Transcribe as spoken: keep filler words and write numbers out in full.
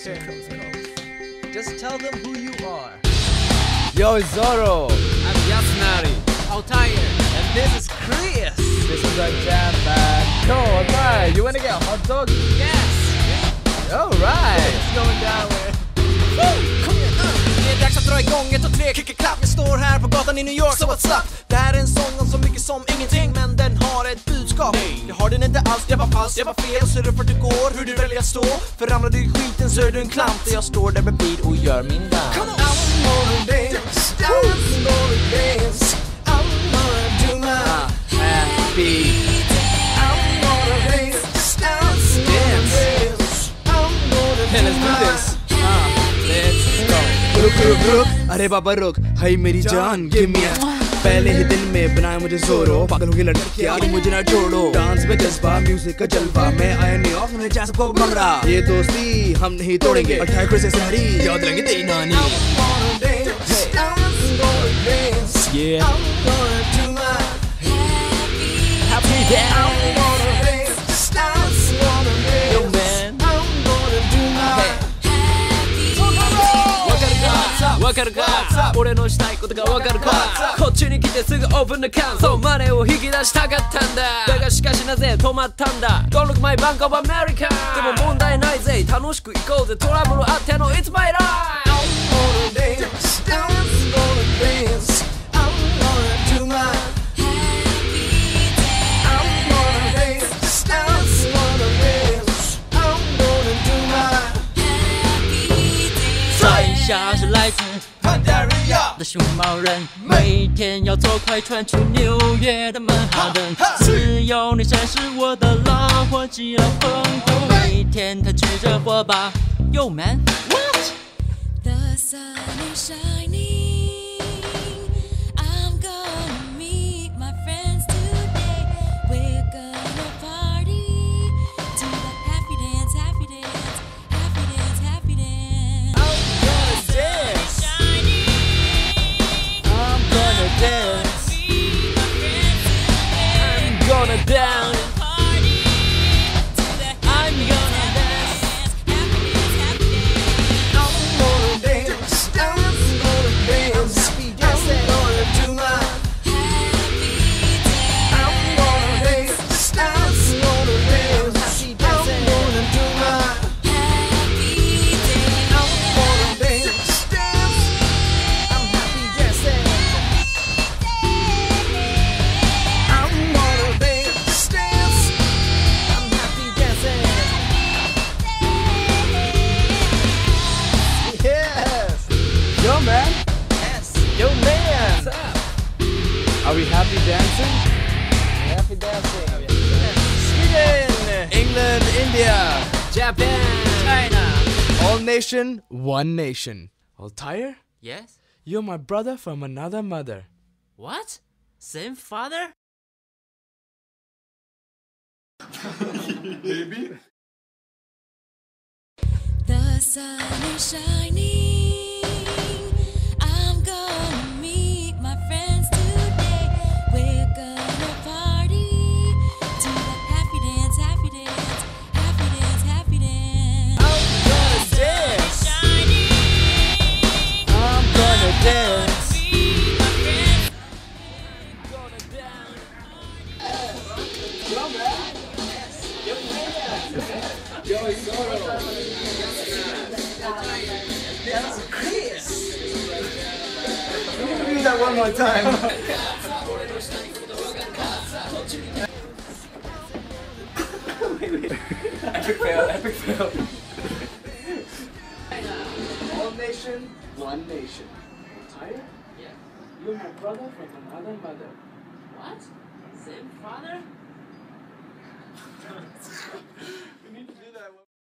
Okay. Just tell them who you are. Yo, it's Zoro. I'm Yasunari. Altair. And this is Chris. This is our jam, man. Yo, alright. You wanna get a hot dog? Yes. Alright. It's going down with. Kom igen, uh. Det är dags att dra igång ett och tre, kicka klapp. Jag står här på gatan i New York, så what's up? Det här är en sång om så mycket som ingenting, men den har ett budskap. Nej. Jag har den inte alls, det var falskt, det var fel. Så är det för det går, hur du väljer att stå. För ramlar du i skiten så är du en klant. Och jag står där bredvid och gör min dans. Come on! I'm gonna dance, I'm gonna dance, I'm gonna do my happy. I'm gonna dance, dance, dance, I'm gonna do Let's do this. Ah, let's go. रुक रुक रुक अरे बाबा रुक हाय मेरी जान give me पहले ही दिन में बनाया मुझे जोरो पागल हो गई लड़की यार मुझे ना छोड़ो डांस में जज्बा म्यूजिक का जलवा मैं आया न्यू यॉर्क में जा सबको मंगरा ये दोस्ती हम नहीं तोड़ेंगे अठारह को से सारी याद रहेंगे तेरी नानी Yeah I'm gonna do my happy dance I'm gonna dance dance gonna dance yo man I'm gonna do myわかるか俺のしたいことがわかるかこっちに来てすぐオープンな感想マネを引き出したかったんだだがしかしなぜ止まったんだ Don't look my Bank of America でも問題ないぜ楽しく行こうぜトラブルあっての It's my life I'm gonna dance dance gonna dance I'm gonna do my I'm gonna dance dance gonna dance I'm gonna do my 在下是来自潘达瑞亚的熊猫人，每天要坐快船去纽约的曼哈顿。自由女神是我的老伙计老朋友，每天他举着火把。Yo man, what? The sun is shining. I'm gonna meet my friends today. We're gonna party to the happy dance, happy dance, happy dance, happy dance. I'm gonna dance. I'm gonna dance. I'm gonna down. I'm gonna dance, happy dance, happy dance. I'm gonna dance, dance, gonna dance. I'm gonna do my I'm gonna dance, dance, gonna dance. I'm gonna do my I'm gonna dance, dance. I'm happy dancing. I'm gonna dance, dance. I'm happy dancing. Yes. Yo man Yes. Yo man. What's up? are we happy dancing Happy dancing. Sweden. England India Japan, China. all nation one nation Altair Yes? you're my brother from another mother What? Same father? The sun is shining. I'm gonna meet my friends today. We're gonna party to the happy dance, happy dance, happy dance, happy dance. I'm gonna dance. I'm gonna dance. do that one more time Epic fail. Epic fail. all nation one nation Altair Yeah. you're my brother from another mother What? Same father?